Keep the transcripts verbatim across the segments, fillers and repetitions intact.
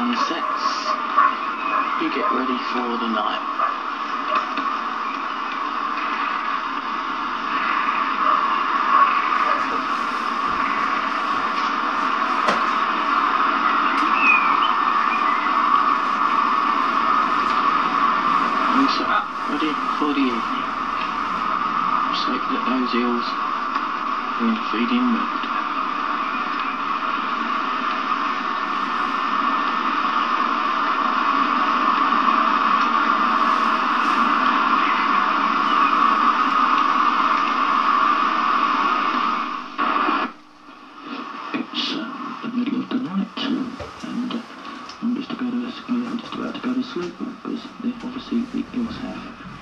sun sets, you get ready for the night. And so up, ready for the evening. So that those eels are in feeding mood. Because they obviously the eels have.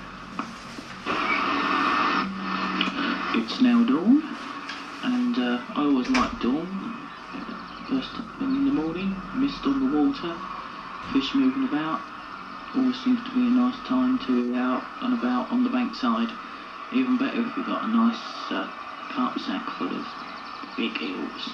It's now dawn, and uh, I always like dawn. First thing in the morning, mist on the water, fish moving about. Always seems to be a nice time to be out and about on the bankside. Even better if you've got a nice uh, carp sack full of big eels.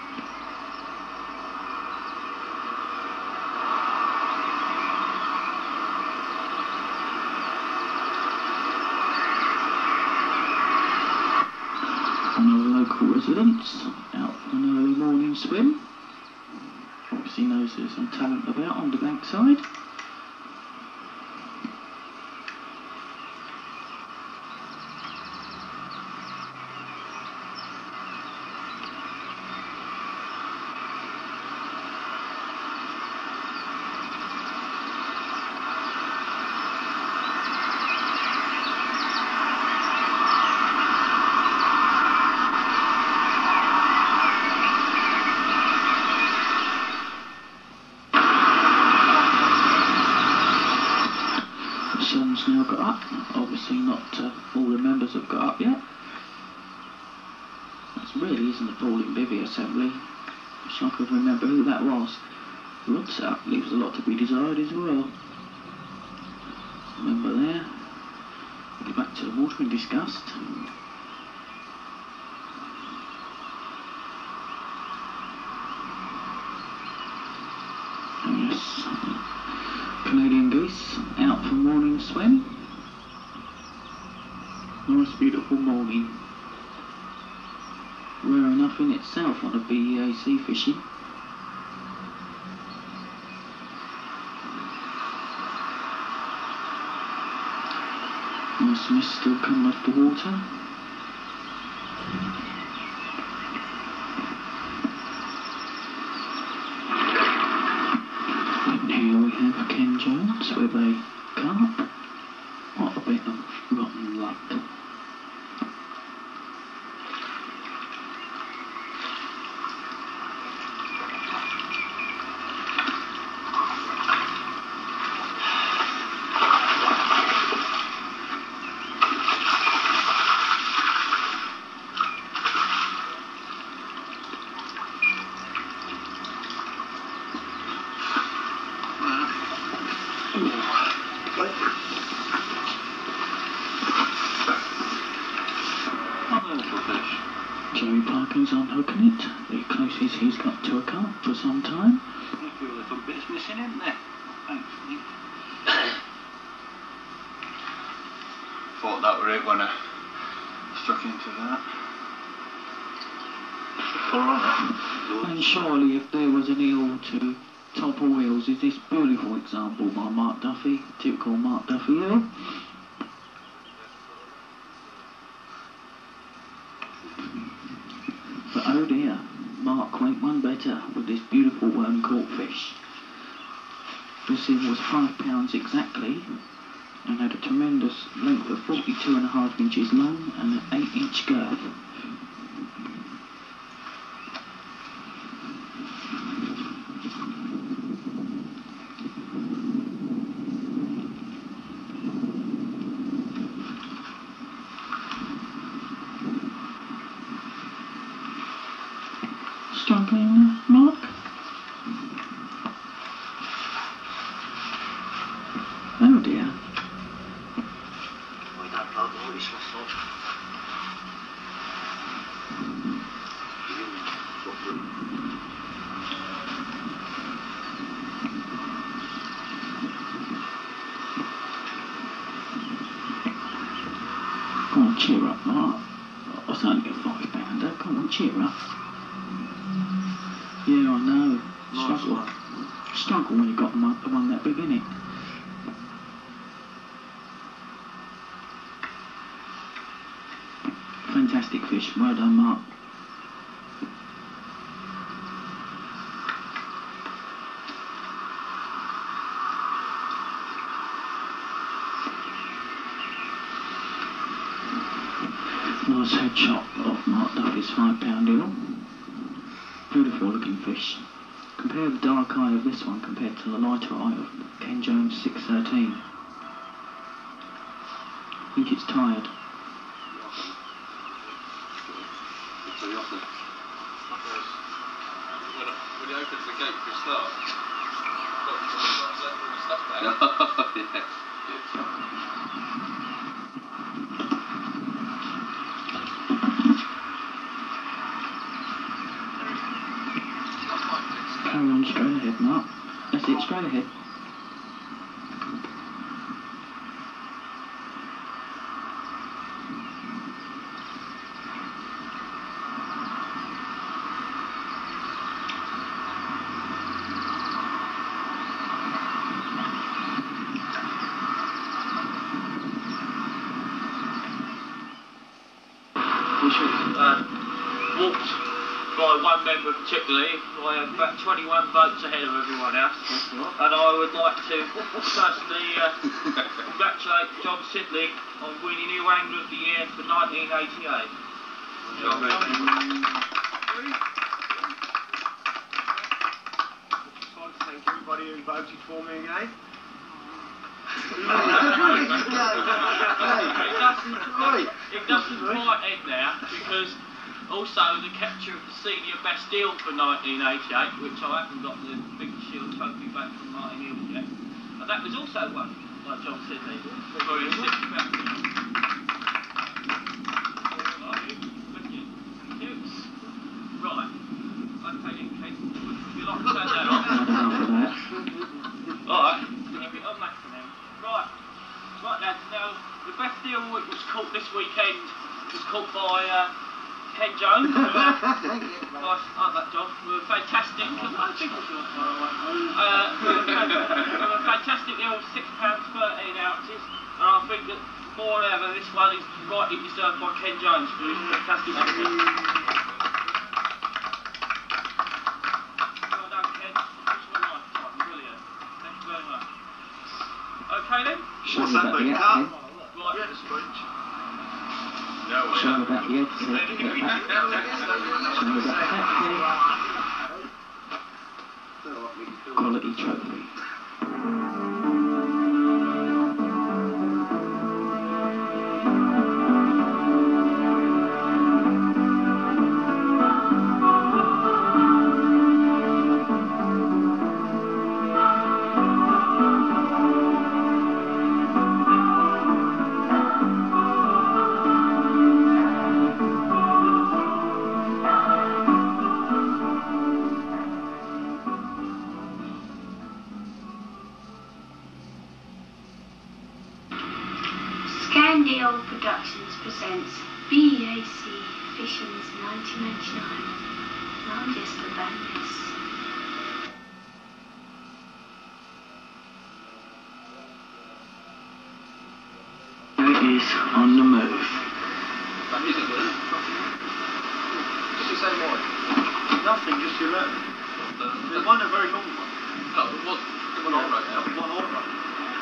Residents out for an early morning swim. Obviously knows there's some talent about on the bankside. Now got up. Obviously not uh, all the members have got up yet. That really isn't the Pauline Bivvy assembly. Wish I could remember who that was. The rod setup leaves a lot to be desired as well. Remember there. We'll get back to the water and disgust. Yes. Canadian geese out for morning swim. Nice beautiful morning. Rare enough in itself on a B E A C fishing. Nice mist still coming off the water. Ken Jones with a carp. What a bit of rotten luck. Unhooking it, the closest he's got to a carp for some time. A few little bits missing, isn't there? Thankfully. Thought that were it when I struck into that. And surely if there was an eel to top all eels, is this beautiful example by Mark Duffy, typical Mark Duffy eel. But oh dear, Mark went one better with this beautiful worm caught fish. This eel was five pounds exactly and had a tremendous length of forty-two and a half inches long and an eight inch girth. Struggling, Mark? Oh dear. cheer up, Mark. I was only a five pounder. Come on, cheer up. Yeah, I know. Struggle. Nice Struggle when you got one, the one that big, innit? Fantastic fish. Well done, Mark. Nice headshot of Mark Duffy's five pound eel. Beautiful looking fish. Compare the dark eye of this one compared to the lighter eye of Ken Jones six thirteen. I think it's tired. When he opens the gate for a start, stuff there. Yeah. Carry on straight ahead, Mark. That's it, straight ahead. Which was uh, walked by one member particularly. I had about twenty-one votes ahead of everyone else. And I would like to personally uh, congratulate John Sidley on winning Eel Angler of the Year for nineteen eighty-eight. Well done. Thank everybody who voted for me again. It doesn't, it doesn't quite end there, because also the capture of the senior best eel for nineteen eighty-eight, which I haven't got the big shield trophy back from Martin Eels yet, and that was also won by John Sidley for his six pound. Right, okay then, Kate, would you like to turn that off? Alright, keep it on that for now. Right, right lads, now the best eel that was caught this weekend was caught by uh, Ken Jones. Thank you. Nice, like that, John. We were fantastic. I think it was far away. Uh, we were a fantastic eel, six pounds thirteen ounces, and I think that more than ever, this one is rightly deserved by Ken Jones for his fantastic effort. Well done, Ken. Fish of a lifetime, brilliant. Thank you very much. Okay then. What's that big cut? Right. Yes, French. Show me about the eggs. Show me about the quality trophy. Eel Productions presents B E A C Fish-ins nineteen ninety-nine. I'm just a bandit. It is on the move. That music, was it? Did you say more? Nothing, just your letter. There's one a very long one. Oh, it was one all right now. One all right.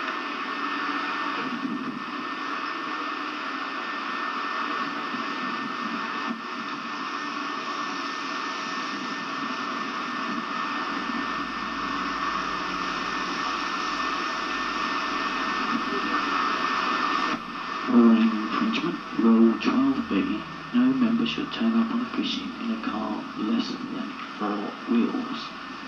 Ruling infringement, Rule twelve B. No member should turn up on a fishing in a car less than four wheels.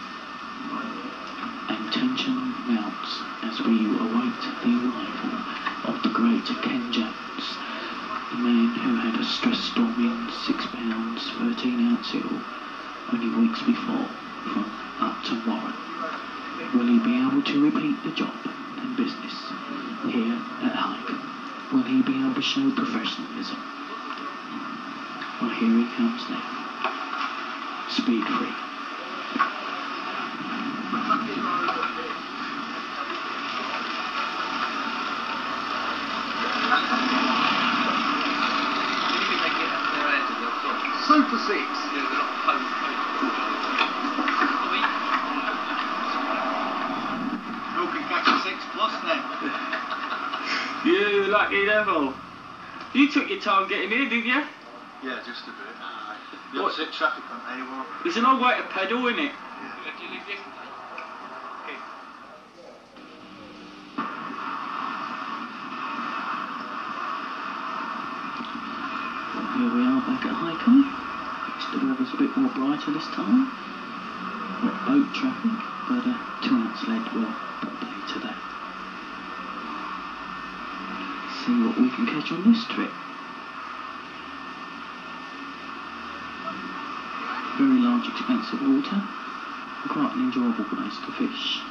And tension mounts as we await the arrival of the great Ken Jones, the man who had a stress-storming six pounds thirteen ounce eel only weeks before from Upton Warren. Will he be able to repeat the job and business here at Hykeham? Will he be able to show professionalism? Well, here he comes now. Speed free. Super six. Yeah, they're not home. You can catch a six plus then. You lucky devil. You took your time getting here, didn't you? Yeah, just a bit. Aye. The opposite traffic on Weirwood. It's an old way to pedal, isn't it? Yeah. Did you leave yesterday? Okay. Here we are back at Hykeham. The weather's a bit more brighter this time. Not boat traffic, but a two ounce lead will play today. See what we can catch on this trip. Very large, expensive water. Quite an enjoyable place to fish.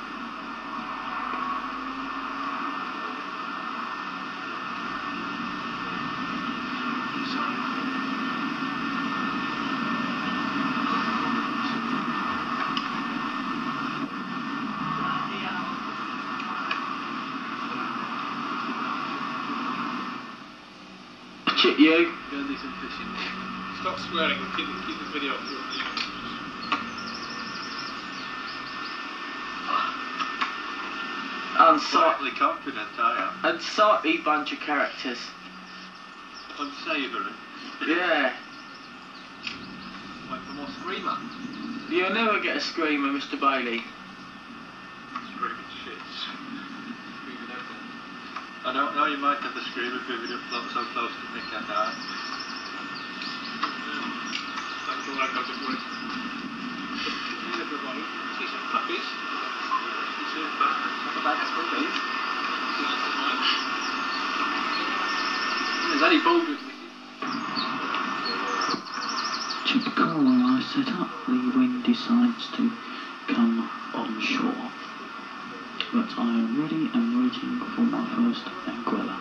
Chip you. Go and do some fishing. Stop swearing and keep, keep this video up. Unsightly, Slightly confident, I am. unsightly bunch of characters. Unsavoury. Yeah. Wait for more screamer. You'll never get a screamer, Mister Bailey. Screaming shit. Screaming everything. I don't know, you might have the screamer moving up so so close to Mick and I. That's all I've got to put. Here's everybody. See some puppies. Talk about puppies. There's any boulders with you. Typical where I set up, the wind decides to come on shore. But I am ready and waiting for my first anguilla.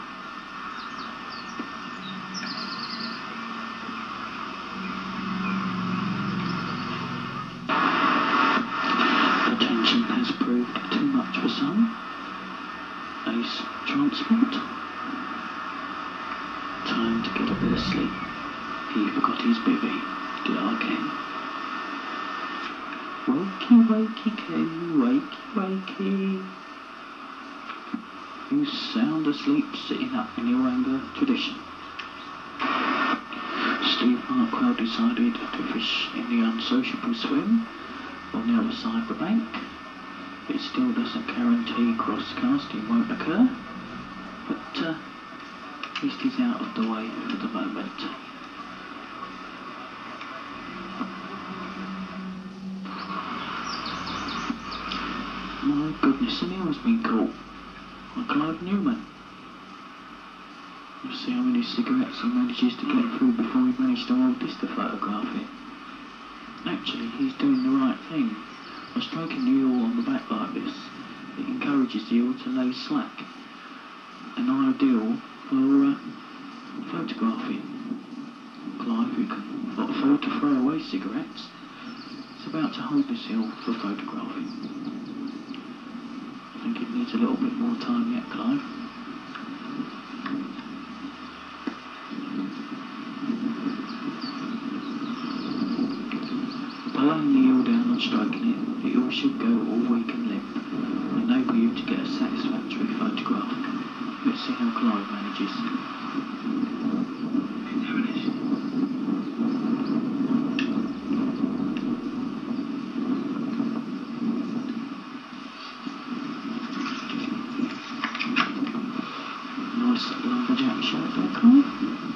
The tension has proved too much for some. Ace transport. Time to get a bit of sleep. He forgot his bivvy. Larkin. Wakey, wakey, coo, wakey, wakey. You sound asleep sitting up in your Angler tradition. Steve Markwell decided to fish in the unsociable swim on the other side of the bank. It still doesn't guarantee cross-casting won't occur, but uh, at least he's out of the way for the moment. My goodness, an eel's been caught by Clive Newman. You'll see how many cigarettes he manages to get through before he managed to hold this to photograph it. Actually, he's doing the right thing. By striking the eel on the back like this, it encourages the eel to lay slack. An ideal for uh, photographing. Clive, who can not afford to throw away cigarettes, is about to hold this eel for photographing. I think it needs a little bit more time yet, Clive. By laying the eel down and striking it, the eel should go all weak and limp, and enable you to get a satisfactory photograph. Let's see how Clive manages. There it is. Nice lumberjack shot there, Clive.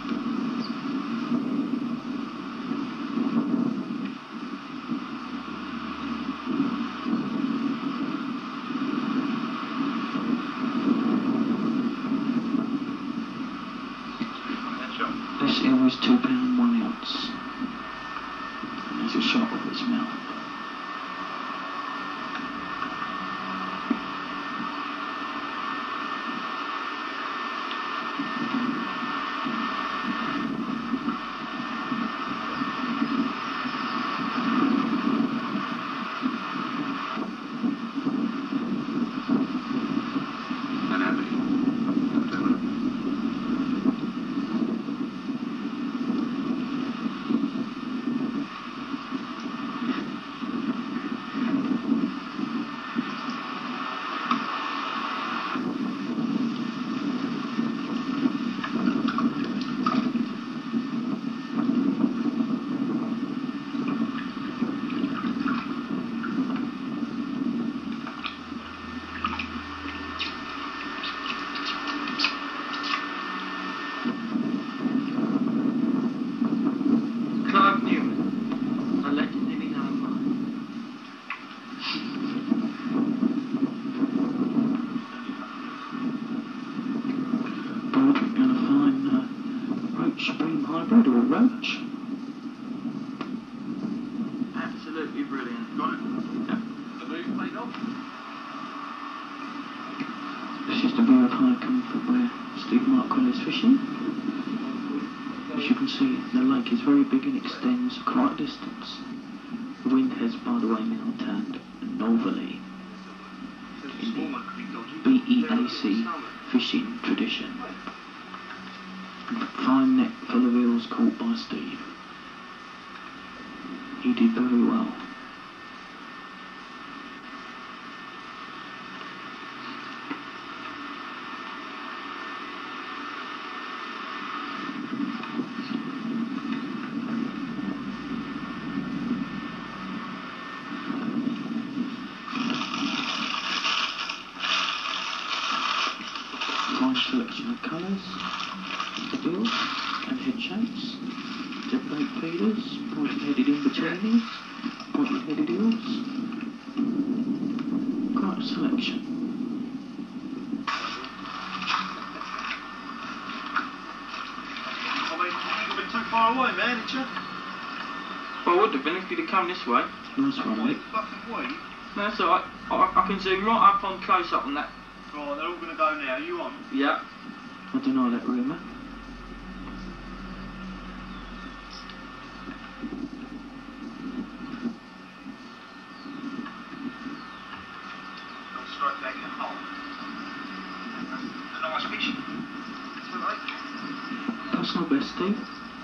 This eel is two pound one ounce. And there's a shot of its mouth. roach bream hybrid or roach. Absolutely brilliant. Got it? Yep. The move played off. This is the view of Hykeham where Steve Markwell is fishing. As you can see, the lake is very big and extends quite a distance. The wind has, by the way, now turned northerly in the B E A C fishing tradition. And a fine net full of eels caught by Steve. He did very well. Fine selection of colours, of eels and head shapes, separate feeders, pointed headed in between pointed headed eels. Quite a selection. I mean, you've been too far away, man, didn't you? Well, I would have been if you'd have come this way. Nice one, Wait, Mick. fucking wait. No, that's alright. I, I can zoom right up on close up on that. Right, they're all going to go now. Are you on? Yeah. I deny that rumour. I'll strike back in hole. A nice fish. It's all right. That's not best, Steve.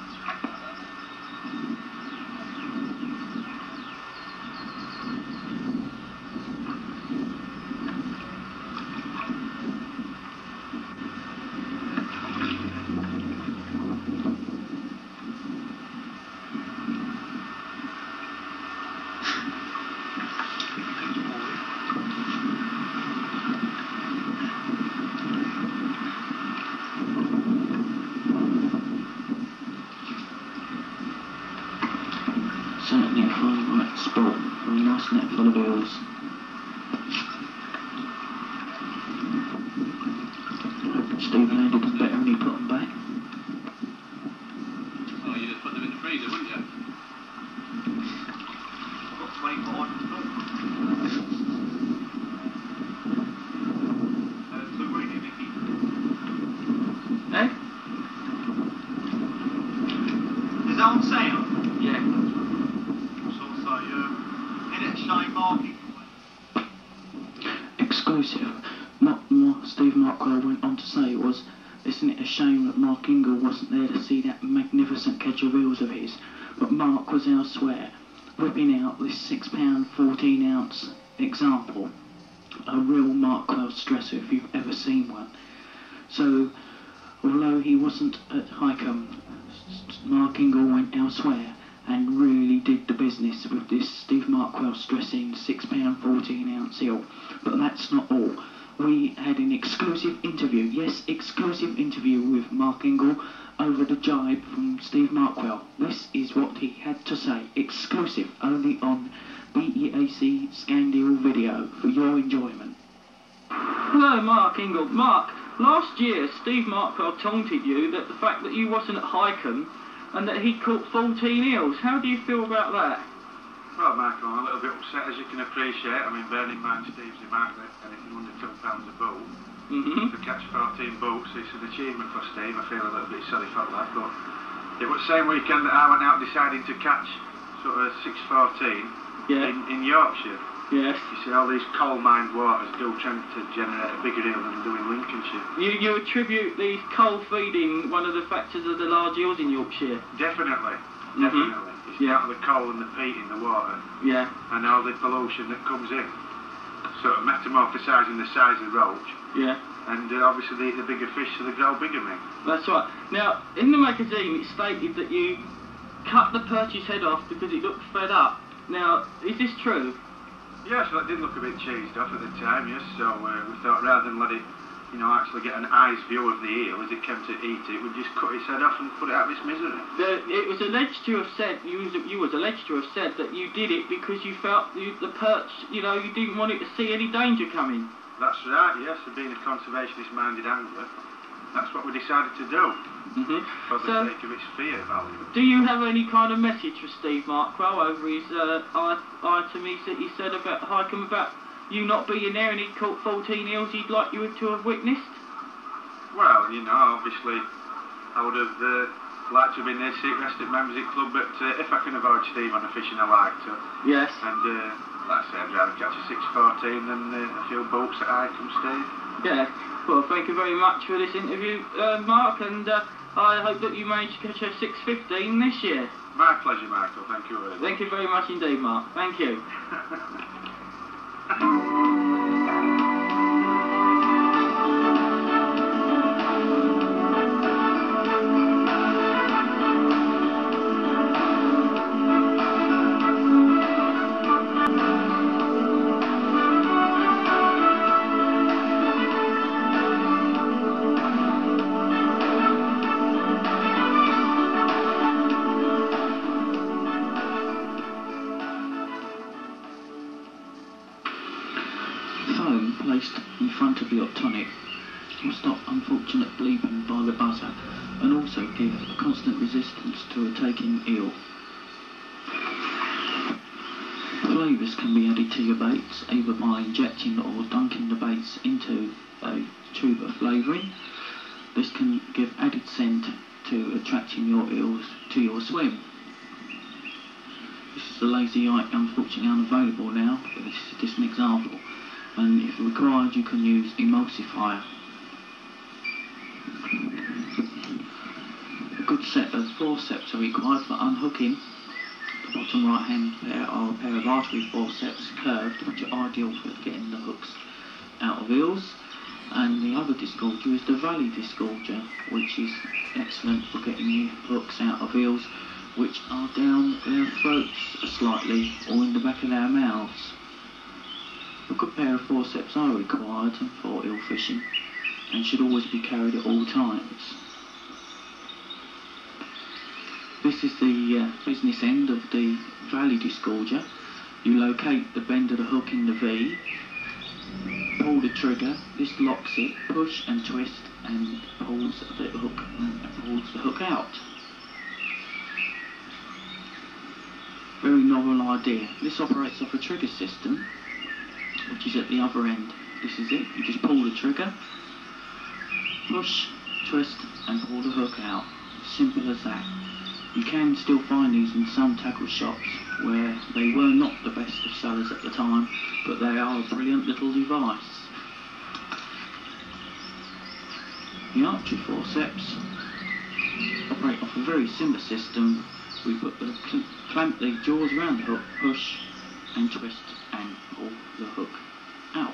Certainly a fine right spot. Very nice net full of eels. Steve landed them better and he put them back. Oh, you'd have put them in the freezer, wouldn't you? I've got twenty-five. Uh, two reading, Mickey. Eh? Is that on sound? Yeah. So I'll say, uh, in it, Shane Marking. Exclusive. What what Steve Markwell went on to say was, isn't it a shame that Mark Ingle wasn't there to see that magnificent catch of eels of his, but Mark was elsewhere, whipping out this six pound fourteen ounce example. A real Markwell stresser if you've ever seen one. So, although he wasn't at Hykeham, Mark Ingle went elsewhere and really did the business with this Steve Markwell stressing six pound fourteen ounce eel. But that's not all. We had an exclusive interview, yes, exclusive interview with Mark Ingle over the jibe from Steve Markwell. This is what he had to say, exclusive, only on B E A C Scandal video for your enjoyment. Hello, Mark Ingle. Mark, last year Steve Markwell taunted you that the fact that you wasn't at Hykeham and that he'd caught fourteen eels. How do you feel about that? Well, Mark, I'm a little bit upset, as you can appreciate. I mean, bearing in mind Steve's the mark that anything under two pounds a boat. Mm-hmm. To catch fourteen boats, it's an achievement for Steve. I feel a little bit sorry for that, but it was the same weekend that I went out deciding to catch sort of six fourteen Yeah. in, in Yorkshire. Yes. You see, all these coal-mined waters do tend to generate a bigger eel than they do in Lincolnshire. You, you attribute these coal feeding one of the factors of the large eels in Yorkshire? Definitely, Mhm. definitely. It's Yeah. down to the coal and the peat in the water Yeah. and all the pollution that comes in. Sort of metamorphosising the size of the roach. Yeah. And uh, obviously they eat the bigger fish, so they grow bigger, mate. That's right. Now, in the magazine it stated that you cut the perch's head off because it looked fed up. Now, is this true? Yes, well, it did look a bit cheesed off at the time, yes, so uh, we thought rather than let it, you know, actually get an eye's view of the eel as it came to eat it, we'd just cut its head off and put it out of its misery. The, it was alleged to have said, you was, you was alleged to have said that you did it because you felt you, the perch, you know, you didn't want it to see any danger coming. That's right, yes, being a conservationist-minded angler, that's what we decided to do. Mm-hmm. For the So, sake of its fear value. do you have any kind of message for Steve Markwell over his uh, i- item he said, he said about Hykeham, about you not being there and he'd caught fourteen eels he'd like you to have witnessed? Well, you know, obviously, I would have uh, liked to have been there, seat rested members of the club, but uh, if I can avoid Steve on a fishing, I like to. Yes. And, uh, like I say, I'd rather catch a six fourteen than uh, a few boats at Hykeham, Steve. Yeah. Well, thank you very much for this interview, uh, Mark, and uh, I hope that you manage to catch a six fifteen this year. My pleasure, Michael. Thank you very much. Thank you very much indeed, Mark. Thank you. Phone placed in front of the optonic will stop unfortunate bleeping by the buzzer and also give a constant resistance to a taking eel. Flavours can be added to your baits either by injecting or dunking the baits into a tube of flavouring. This can give added scent to attracting your eels to your swim. This is the lazy ike, unfortunately unavailable now, but this is just an example. And if required, you can use emulsifier. A good set of forceps are required for unhooking. The bottom right hand pair are a pair of artery forceps, curved, which are ideal for getting the hooks out of eels. And the other disgorger is the valley disgorger, which is excellent for getting your hooks out of eels which are down their throats slightly or in the back of their mouths. A good pair of forceps are required for eel fishing and should always be carried at all times. This is the uh, business end of the valley disgorger. You locate the bend of the hook in the V, pull the trigger, this locks it, push and twist and pulls the hook and pulls the hook out. Very novel idea. This operates off a trigger system, which is at the other end. This is it. You just pull the trigger, push, twist and pull the hook out. Simple as that. You can still find these in some tackle shops where they were not the best of sellers at the time, but they are a brilliant little device. The archery forceps operate off a very similar system. We put the cl clamp the jaws around the hook, push and twist and pull the hook out.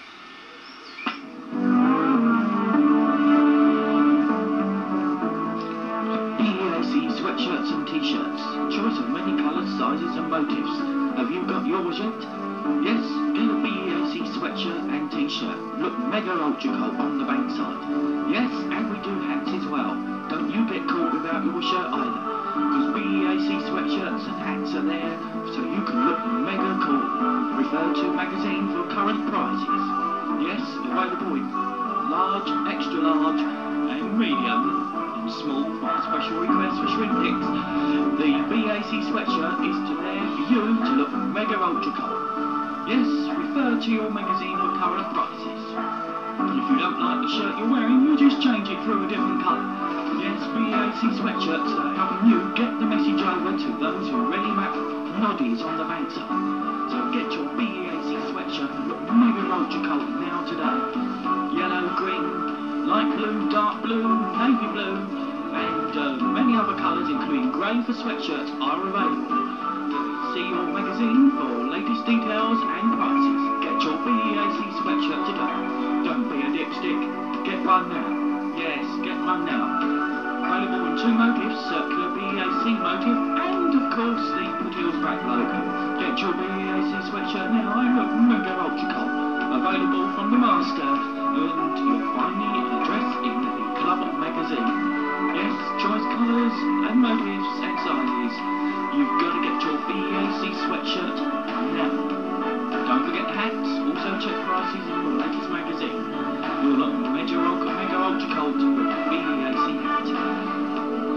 B E A C sweatshirts and t-shirts. Choice of many colours, sizes and motifs. Have you got yours yet? Yes, get a B E A C sweatshirt and t-shirt. Look mega ultra coat on the bankside. Yes, and we do hats as well. Don't you get caught without your shirt either, because B E A C sweatshirts and hats are there so you can look mega cool. Refer to magazine for current prices. Yes, available in large, extra large and medium and small for special requests for shrimp picks. The B E A C sweatshirt is to there for you to look mega ultra cool. Yes, refer to your magazine for current prices. And if you don't like the shirt you're wearing, you just change it for a different colour. Yes, B E A C sweatshirts are helping you get the message over to those who really make noddies on the bankside. So get your B E A C sweatshirt and look mega ultra cold now today. Yellow, green, light blue, dark blue, navy blue, and uh, many other colours including grey for sweatshirts are available. See your magazine for latest details and prices. Get your B E A C sweatshirt today. Don't be a dipstick. Get one now. Yes, get one now. Available in two motifs, circular B E A C motif, and of course the Foothills Back logo. Get your B E A C sweatshirt now and look mega ultra cold. Available from the master, and you'll find the address in the club magazine. Yes, choice colours and motifs and sizes. You've got to get your B E A C sweatshirt now. Don't forget the hats, also check prices in the latest magazine. You'll look mega ultra, mega ultra cold with the B E A C hat.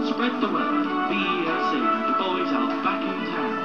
Spread the word. B E A C. The boys are back in town.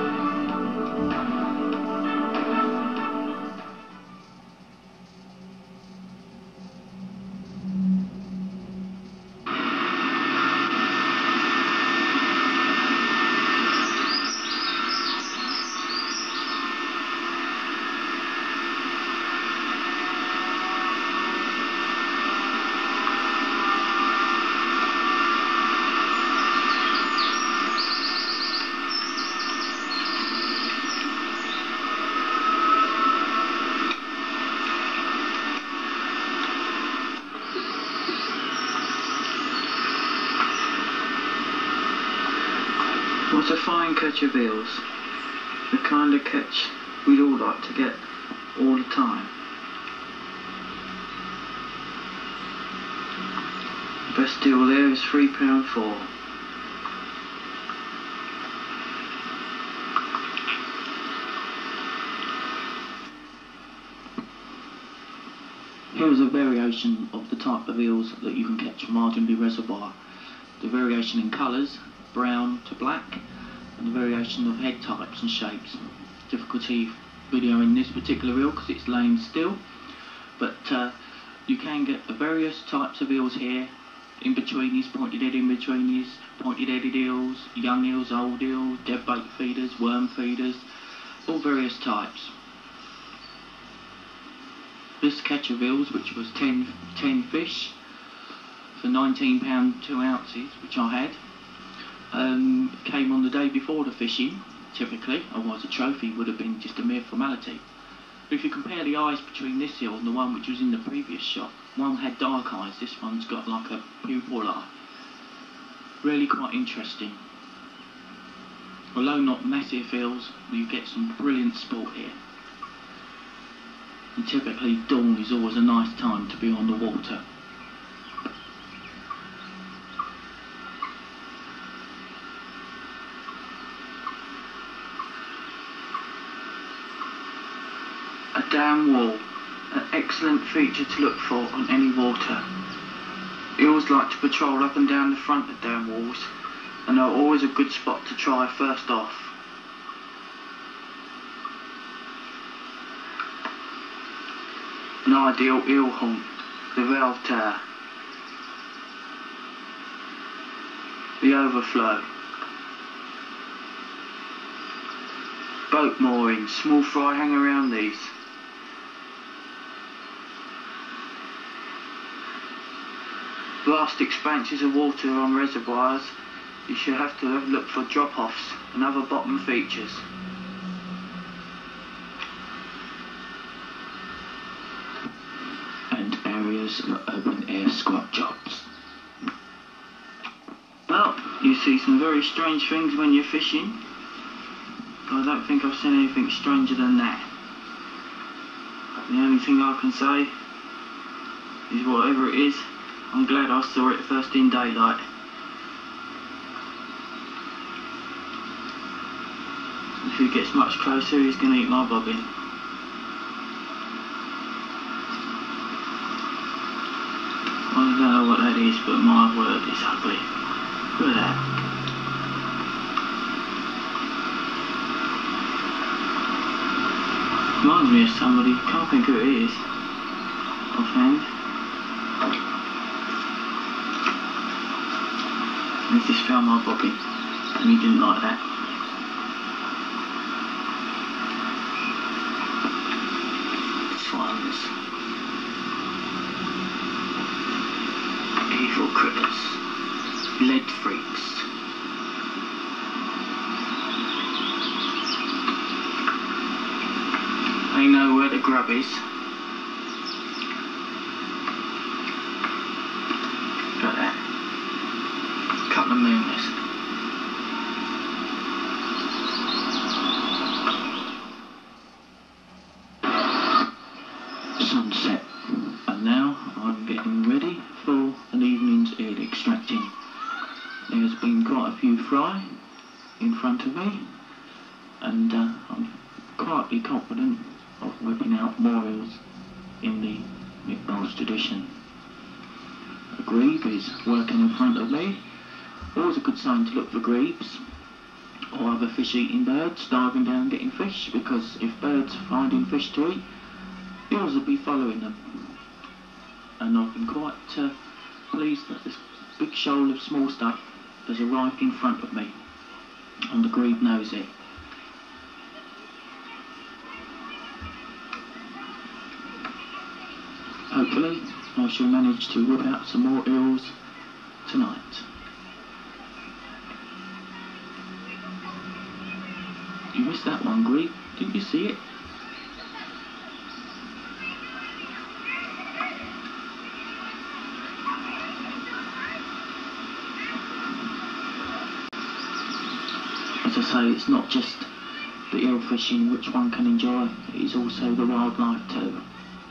What a fine catch of eels. The kind of catch we'd all like to get all the time. The best deal there is three pound four. Here is a variation of the type of eels that you can catch from Ardingly Reservoir. The variation in colours, brown to black, and the variation of head types and shapes. Difficulty videoing this particular eel because it's laying still, but uh, you can get the various types of eels here, in betweenies, pointed head in betweenies, pointed headed eels, young eels, old eels, dead bait feeders, worm feeders, all various types. This catch of eels, which was ten, ten fish for nineteen pounds two ounces, which I had, Um, came on the day before the fishing, typically, otherwise a trophy would have been just a mere formality. But if you compare the eyes between this eel and the one which was in the previous shot, one had dark eyes, this one's got like a pupil eye. Really quite interesting. Although not massive eels, you get some brilliant sport here. And typically dawn is always a nice time to be on the water. A dam wall, an excellent feature to look for on any water. Eels like to patrol up and down the front of dam walls, and are always a good spot to try first off. An ideal eel haunt, the valve tower, the overflow, boat moorings, small fry hang around these. Vast expanses of water on reservoirs, you should have to have look for drop-offs and other bottom features. And areas of open air squat jobs. Well, you see some very strange things when you're fishing. I don't think I've seen anything stranger than that. The only thing I can say is whatever it is, I'm glad I saw it first in daylight. If he gets much closer, he's going to eat my bobbin. I don't know what that is, but my word, it's ugly. Look at that. Reminds me of somebody, can't think who it is, offhand. He's just found my bobbin, and he didn't like that. Swans. Evil critters. Lead freaks. They know where the grub is. Look at that. Couple of mooners. Sunset. And now I'm getting ready for an evening's eel extracting. There's been quite a few fry in front of me, and uh, I'm quietly confident of whipping out more eels in the Mick Bowles tradition. A grebe is working in front of me, Always a good sign to look for grebes or other fish-eating birds diving down getting fish, because if birds are finding fish to eat, eels will be following them. And I've been quite uh, pleased that this big shoal of small stuff has arrived in front of me, and the grebe knows it. Hopefully I shall manage to whip out some more eels tonight. You missed that one, grebe. Didn't you see it? As I say, it's not just the eel fishing which one can enjoy, it is also the wildlife too.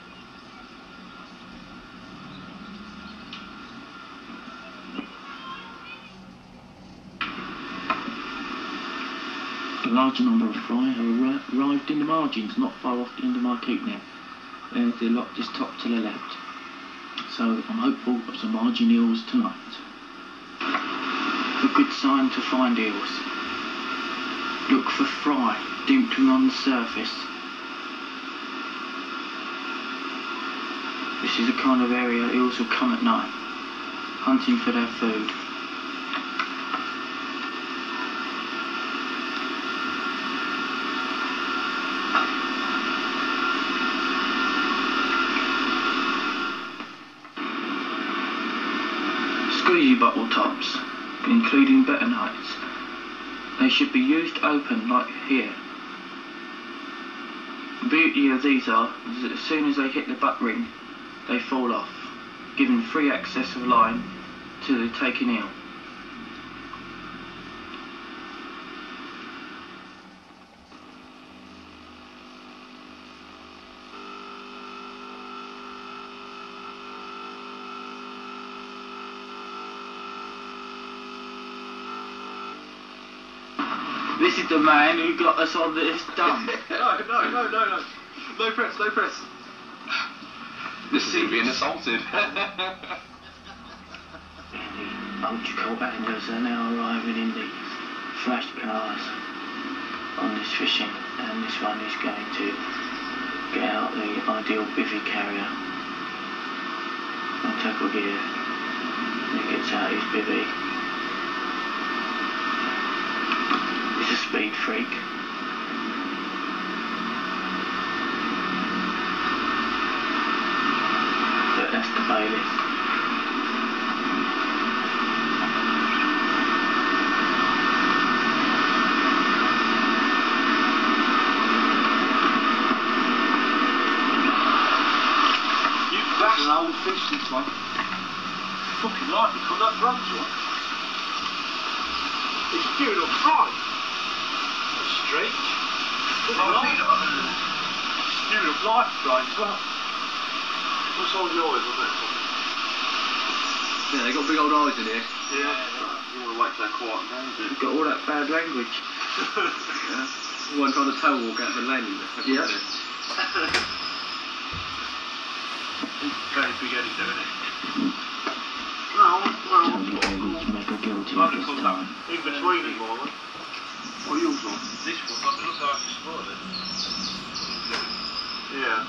A large number of fry have arrived in the margins, not far off the end of my keep now. There's the lot just top to the left. So I'm hopeful of some margin eels tonight. A good sign to find eels. Look for fry dimpling on the surface. This is the kind of area eels will come at night, hunting for their food. Squeezy bottle tops, including betonites. They should be used open like here. The beauty of these are is that as soon as they hit the butt ring, they fall off, giving free access of line to the taking eel. This is the man who got us on this dump. no, no, no, no, no. No press, no press. This is being assaulted. The ultra-cold anglers are now arriving in the flash cars on this fishing, and this one is going to get out the ideal bivvy carrier and tackle gear. He gets out his bivvy. He's a speed freak. But that's the bailiff. That's an old fish, this one. Fucking like it, on that bronze one. It's doing all right. That's strange. It's doing all life right as well. What's all yours on that one? Yeah, they got big old eyes in here. Yeah. You want to wait till they're quiet down, do You've got all that bad language. Yeah. One trying to tail walk out of the landing. Yeah. Very big headed though, isn't it? No, well, Tony Bailey's mega guilty I this call time. that in between them all. What are yours on? This one, like, it looks like it's smaller. Yeah.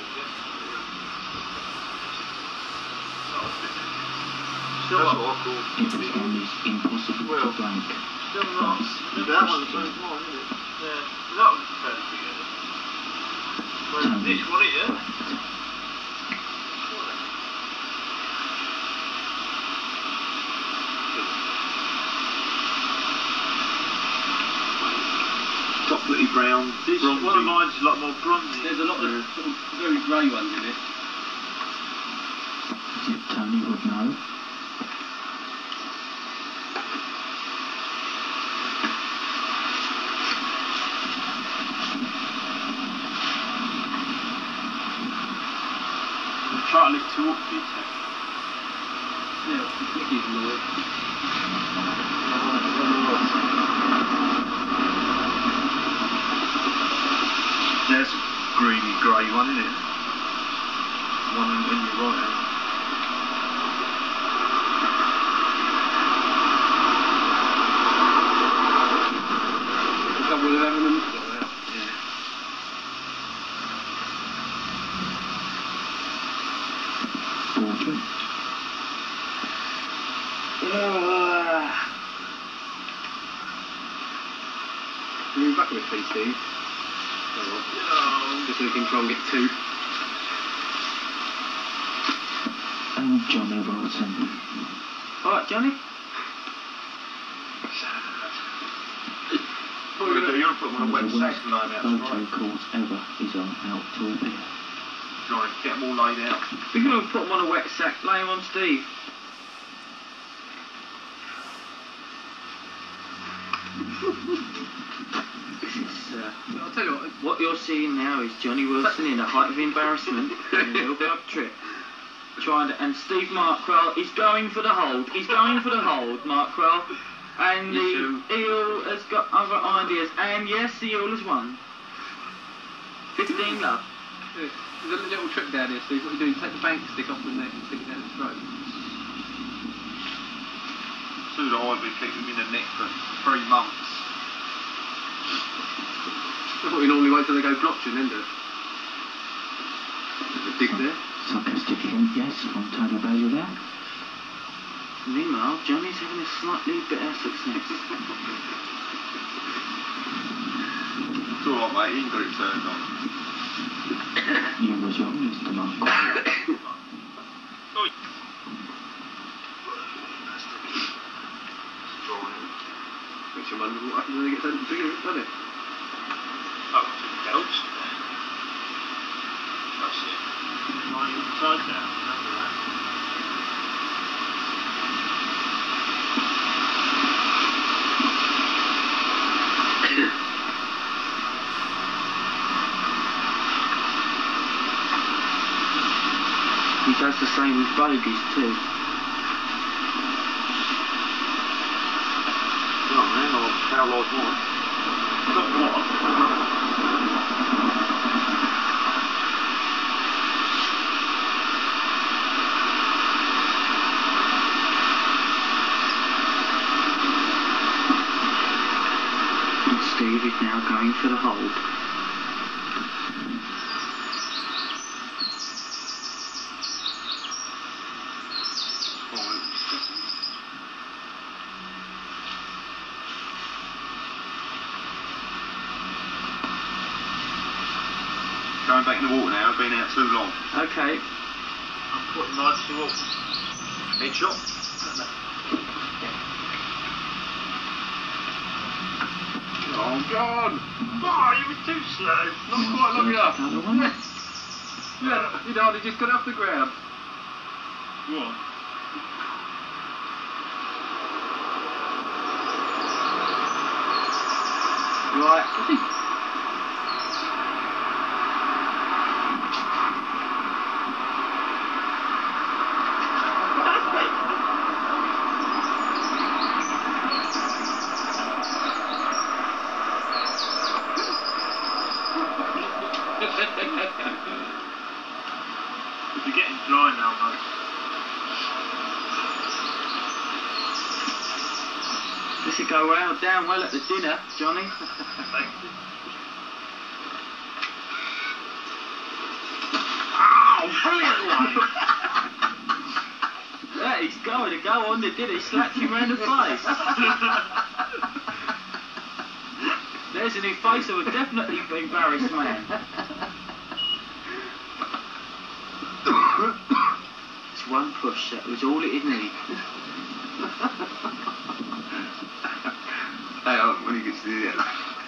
Still It not. was almost impossible Well, to blank. Still not. That is That one's so interesting. small, isn't it? Yeah. That one's fairly big headed. Whereas this one here. Chocolatey brown. This bronzy. one of mine's a lot more bronzy. There's a lot of sort of very grey ones in it. As if Tony would know. I'm trying to lift two up for you, Ted. Yeah, Mickey's annoyed. There's a greeny grey one, isn't it? One in, in your right hand. Can you back a bit, please, Steve? Oh, well. Just so we can try and get two. And Johnny Wilson. Alright, Johnny? What are we going to do? You're going to put them on a wet sack tonight out. Photo course ever is on outdoor beer. Try and get them all laid out. We're going to put them on a wet sack, lay them on Steve. This is, uh, I'll tell you what. what you're seeing now is Johnny Wilson in a height of embarrassment and a little bit of trip. Trying to, and Steve Markwell is going for the hold. He's going for the hold, Markwell. And the eel has got other ideas. And yes, the eel has won. fifteen love. There's a little trick down here, Steve. What you do, you take the bank stick off the neck and stick it down his throat. Soon I've been keeping them in the net for three months. That's what we normally wait till they go blotching, isn't it? There's a dig there. Sarcastic hint, yes, from Tony Bailey there. Meanwhile, Johnny's having a slightly better success. It's alright, mate. He can get it turned on. You was wrong, Mister Markwell. Makes you wonder what happens when they get so bigger, doesn't it? Oh, two goats. That's it. Nine inside down. After that. He does the same with bogies too. Oh man, I'll paralyse mine. Got what? And Steve is now going for the hold. Going back in the water now, I've been out too long. Okay. I'm putting right to the water. Headshot. Oh, God! Oh, you were too slow. Not quite long enough. Another one. Yeah, you know, they just got off the ground. What? Right. You're getting dry now, man. This would go well down well at the dinner, Johnny. Thank you. Yeah, he's going to go on the dinner. He slapped you round the face. There's a new face of a definitely embarrassed man. It's one push, that was all it'd need. Hey, on, when he gets to the end.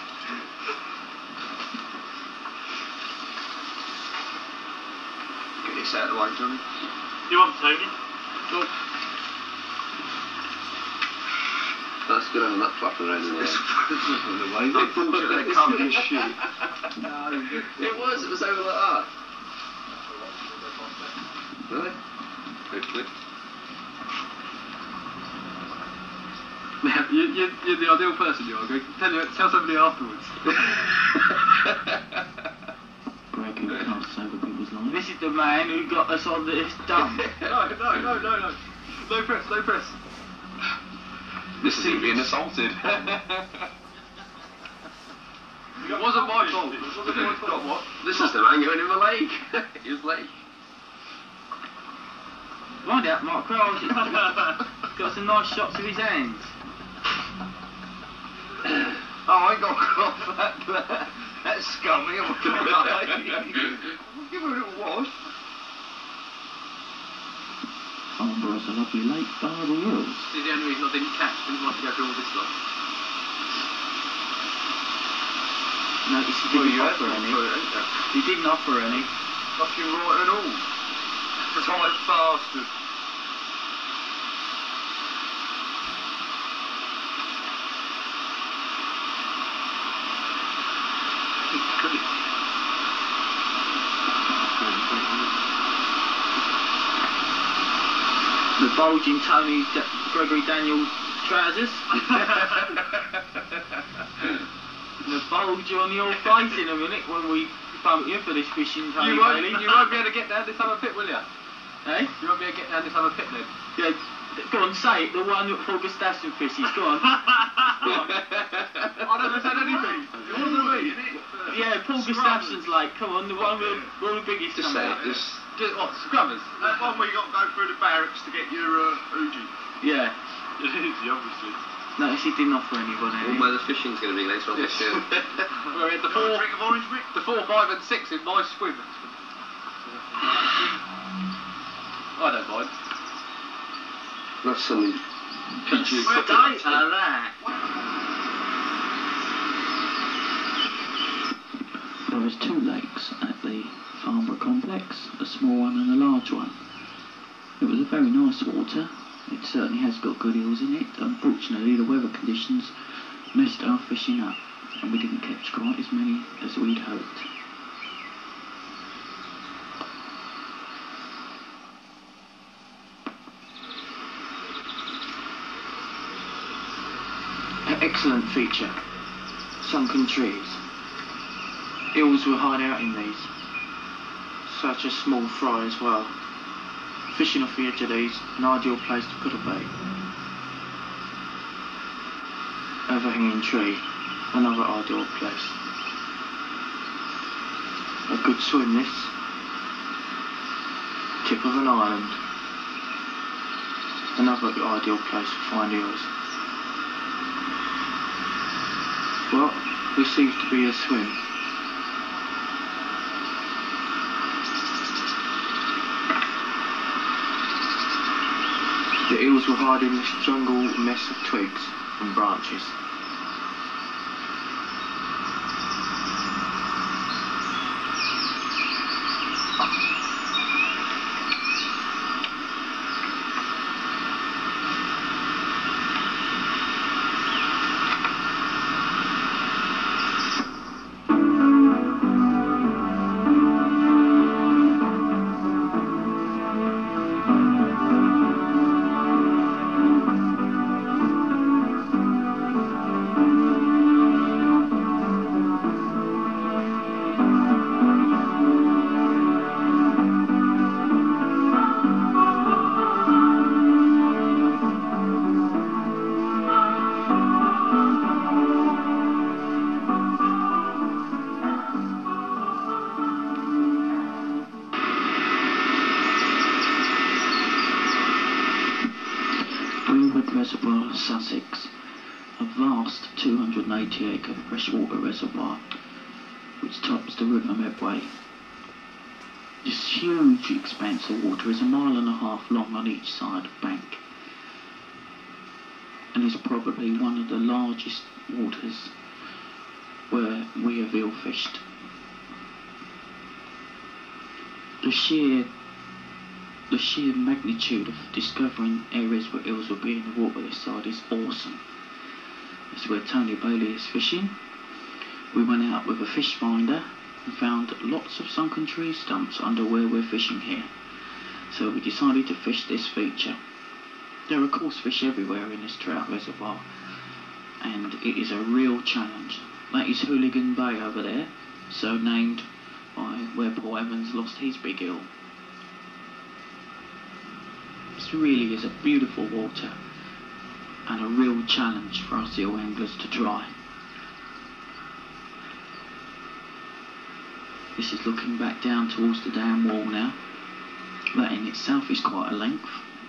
Get this out of the way, Johnny. You want Tony? Look. That's good having that flap around in there. Unfortunately, they covered in shit. No, it was, it was over like that. Really? Hopefully. You, you, you're the ideal person, you are. Go tell, you, tell somebody afterwards. Breaking casts over people's lives. This is the man who got us on this dump. No, no, no, no, no. No press, no press. This is being assaulted. It wasn't my fault. It wasn't my fault. What? This is the man going in the lake. His lake. Mind out, Mark Crowell. Got some nice shots of his hands. Oh, I got caught. on me, I'm not going to lie. Give her a little wash. Farnborough's a lovely lake, bar the world. This is the only reason I didn't catch, didn't want to go through all this lot. Notice he Well, didn't you had offer to any. put it, ain't you? He didn't offer any. Fucking right and all. Tight bastard. The bulging Tony D Gregory Daniels trousers. The bulge on your face in a minute when we bump you for this fishing, Tony You won't, Bailey. you won't be able to get down this other pit, will you? Hey? You won't be able to get down this other pit then. Yeah, go on, say it. The one that Paul Gustafson fishes. Go on. Go on. I never said anything. It wasn't me, innit? Yeah, Paul Gustafson's like, come on, the one with all the biggest Just come say out. it. Just Just, what, scrubbers? That one where you got to go through the barracks to get your uh, Uji. Yeah. It is, obviously. Notice he didn't offer anyone all any. where the fishing's going to be later on this year. We're in the You want four, a drink of orange, Mick? the four, five, and six in my swim. I don't mind. That's some peaches. Well, Date are that. There was two lakes at the Farnborough complex, a small one and a large one. It was a very nice water. It certainly has got good eels in it. Unfortunately, the weather conditions messed our fishing up, and we didn't catch quite as many as we'd hoped. Excellent feature. Sunken trees. Eels will hide out in these. Such a small fry as well. Fishing off the edge of these, an ideal place to put a bait. Overhanging tree, another ideal place. A good swim this. Tip of an island. Another ideal place to find eels. Well, this seems to be a swim. The eels will hide in this jungle mess of twigs and branches. Weirwood Reservoir, Sussex, a vast two hundred eighty acre freshwater reservoir which tops the River Medway. This huge expanse of water is a mile and a half long on each side of bank, and is probably one of the largest waters where we have eel fished. The sheer The sheer magnitude of discovering areas where eels will be in the water this side is awesome. That's where Tony Bailey is fishing. We went out with a fish finder and found lots of sunken tree stumps under where we're fishing here. So we decided to fish this feature. There are coarse fish everywhere in this trout reservoir, and it is a real challenge. That is Hooligan Bay over there, so named by where Paul Evans lost his big eel. This really is a beautiful water and a real challenge for us eel anglers to try. This is looking back down towards the dam wall now. That in itself is quite a length.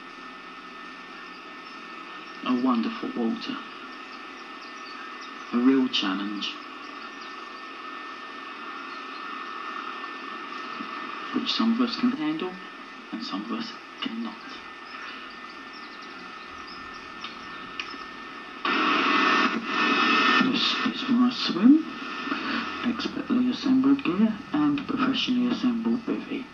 A wonderful water. A real challenge. which some of us can handle and some of us cannot. This is my swim, expertly assembled gear and professionally assembled bivvy.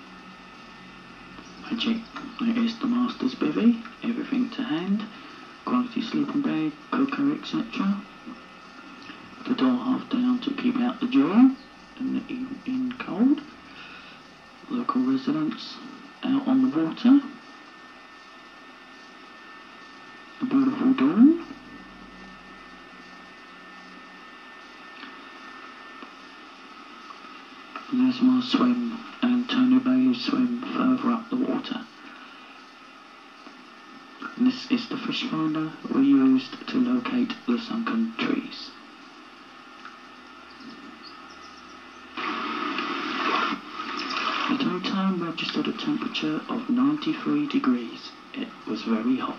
Magic, it is the master's bivvy, everything to hand, quality sleeping bag, cooker, et cetera. The door half down to keep out the jaw and the in, in cold. Local residents out on the water. A beautiful dawn. And there's my swim and Tony Bailey's swim further up the water. And this is the fish finder we used to locate the sunken trees. The daytime registered a temperature of ninety-three degrees. It was very hot.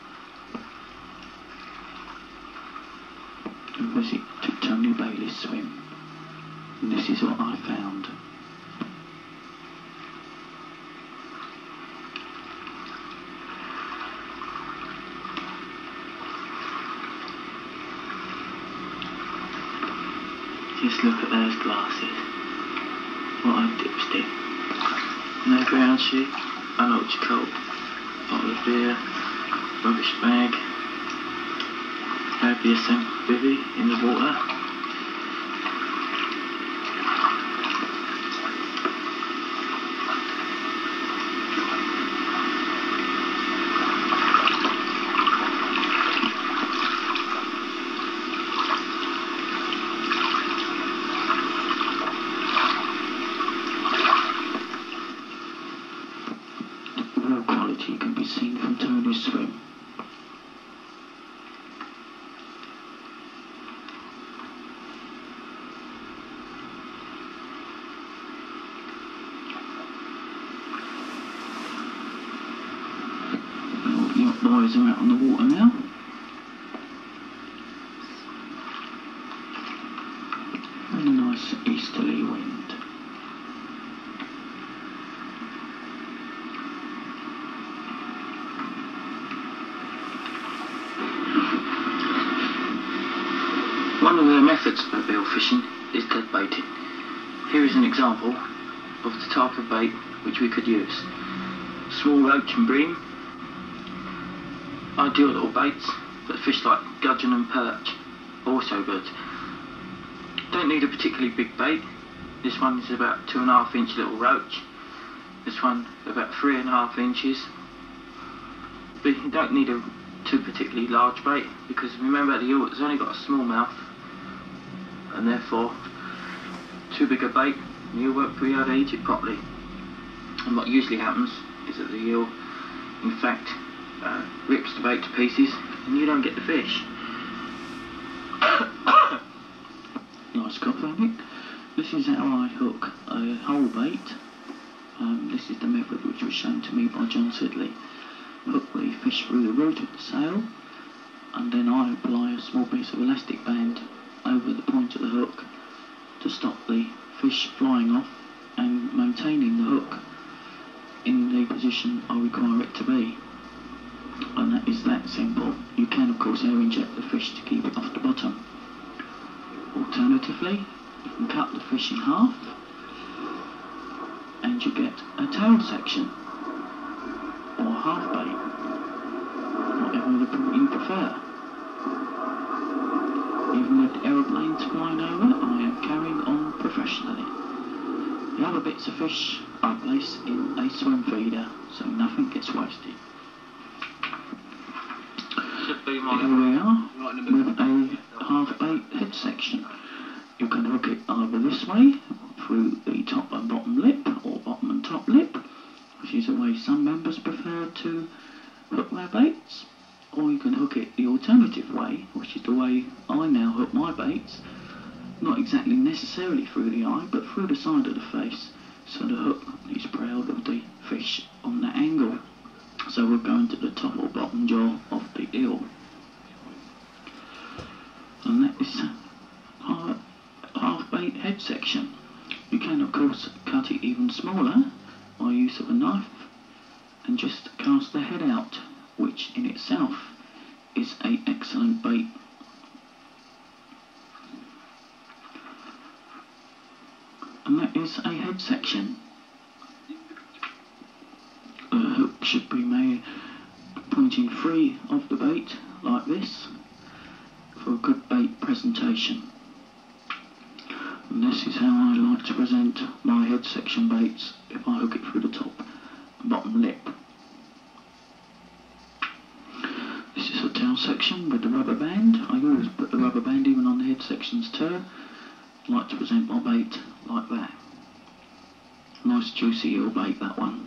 A visit to Tony Bailey's swim. And this is what I found. Just look at those glasses. What a dipstick. No ground sheet, I know what you call it. Bottle of beer, rubbish bag, have the assembled bivvy in the water. Can be seen from Tony's swim. Well, the yacht boys are out on the water now. And a nice easterly wind. One of the methods of eel fishing is dead baiting. Here is an example of the type of bait which we could use. Small roach and bream, ideal little baits, but fish like gudgeon and perch also good. Don't need a particularly big bait. This one is about two and a half inch little roach. This one about three and a half inches. But you don't need a too particularly large bait, because remember the eel has only got a small mouth, and therefore too big a bait, the eel won't be able to eat it properly. And what usually happens is that the eel in fact uh, rips the bait to pieces and you don't get the fish. Nice cough there, Mick. This is how I hook a whole bait. Um, this is the method which was shown to me by John Sidley. Hook the fish through the root of the sail, and then I apply a small piece of elastic band over the point of the hook to stop the fish flying off and maintaining the hook in the position I require it to be. And that is that simple. You can of course air inject the fish to keep it off the bottom. Alternatively, you can cut the fish in half and you get a tail section or half bait, whatever you prefer. Even with aeroplanes flying over, I am carrying on professionally. The other bits of fish I place in a swim feeder so nothing gets wasted. Should be Here mine. we are with a half bait head section. You can hook it either this way through the top and bottom lip, or bottom and top lip, which is the way some members prefer to hook their baits, or you can hook it the alternative way, which is the way I now hook my baits, not exactly necessarily through the eye but through the side of the face, so the hook is proud of the fish on that angle. So we're going to the top or bottom jaw of the eel, and that is our half bait head section. You can of course cut it even smaller by use of a knife and just cast the head out, which in itself is an excellent bait. And that is a head section. The hook should be made pointing free of the bait like this for a good bait presentation. And this is how I like to present my head section baits if I hook it through the top and bottom lip. This is a tail section with the rubber band. I always put the rubber band even on the head section's toe. I like to present my bait like that. Nice juicy eel bait, that one.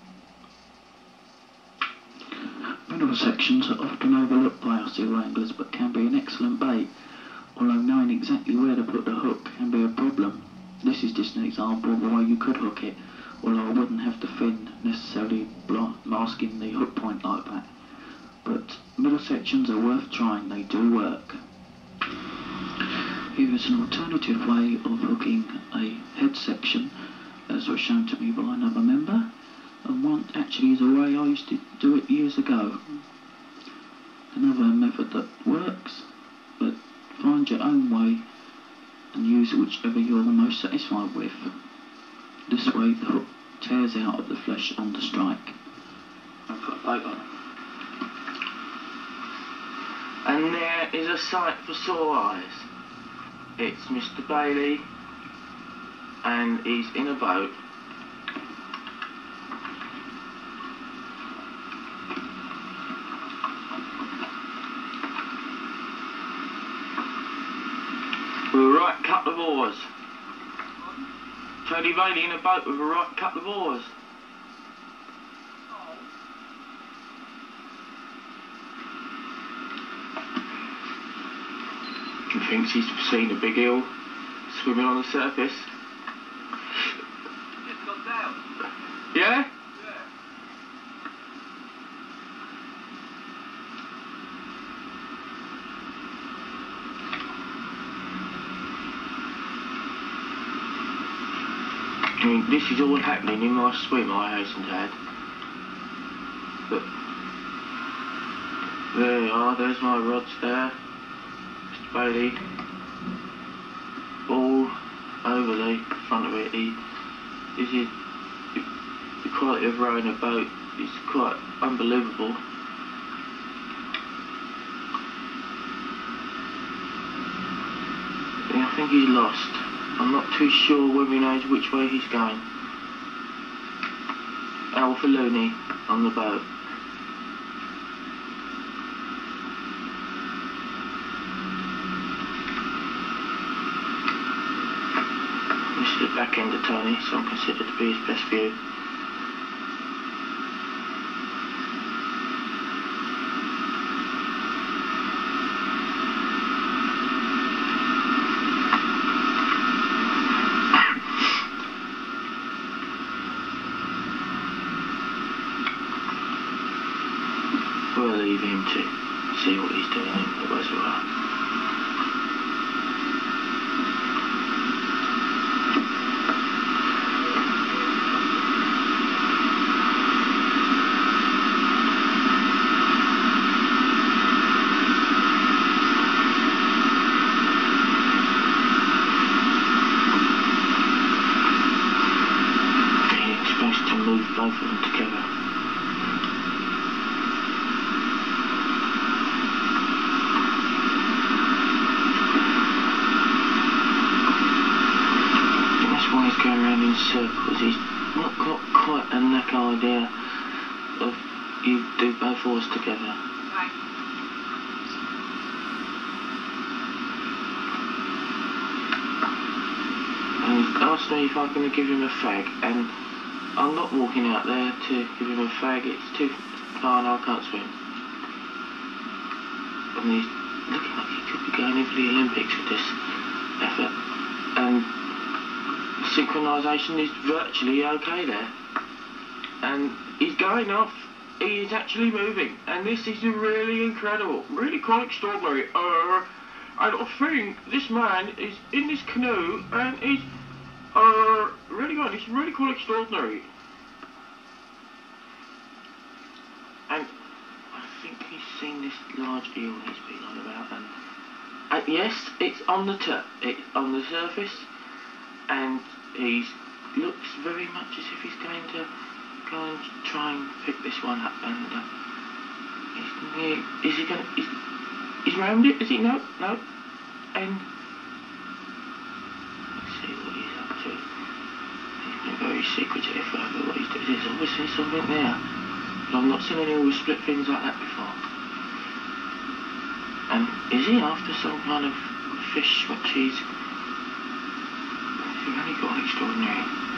Middle sections are often overlooked by us eel anglers, but can be an excellent bait, although knowing exactly where to put the hook can be a problem. This is just an example of why you could hook it, although I wouldn't have the fin necessarily masking the hook point like that. But middle sections are worth trying, they do work. Here is an alternative way of hooking a head section, as was shown to me by another member, and one actually is a way I used to do it years ago. Another method that works, but find your own way and use whichever you're the most satisfied with. This way the hook tears out of the flesh on the strike. I'll put a bait on. And there is a sight for sore eyes. It's Mister Bailey, and he's in a boat. With a right couple of oars. Tony Bailey in a boat with a right couple of oars. He thinks he's seen a big eel swimming on the surface. It's gone down. Yeah? Yeah. I mean, this is all happening in my swim, I hasten to add. But there you are, there's my rods there. Mister Bailey, all over the front of it. He, this is the, the quality of rowing a boat is quite unbelievable. I think he's lost. I'm not too sure whether he knows which way he's going. Alpha Looney on the boat. This is the back end of Tony, so I'm considered to be his best view. We'll leave him to see what he's doing in the reservoir. He's supposed to move both of them together. Going around in circles, he's not got quite a knack idea of you do both oars together. Right. And he's asked me if I'm going to give him a fag, and I'm not walking out there to give him a fag, it's too far and I can't swim. And he's looking like he could be going in for the Olympics with this effort. And synchronisation is virtually okay there, and he's going off, he is actually moving, and this is really incredible, really quite extraordinary. Uh, and I think this man is in this canoe and he's Uh, really good. It's really quite extraordinary. And I think he's seen this large eel he's been on about, and, and yes, it's on the tur it's on the surface, and he looks very much as if he's going to go and try and pick this one up. And uh, he's near, is he going to? He's, he's round it. Is he? No, no. And let's see what he's up to. He's been very secretive over what he's doing. There's obviously something there. I've not seen anyone with split fins like that before. And is he after some kind of fish which he's... He's really got extraordinary.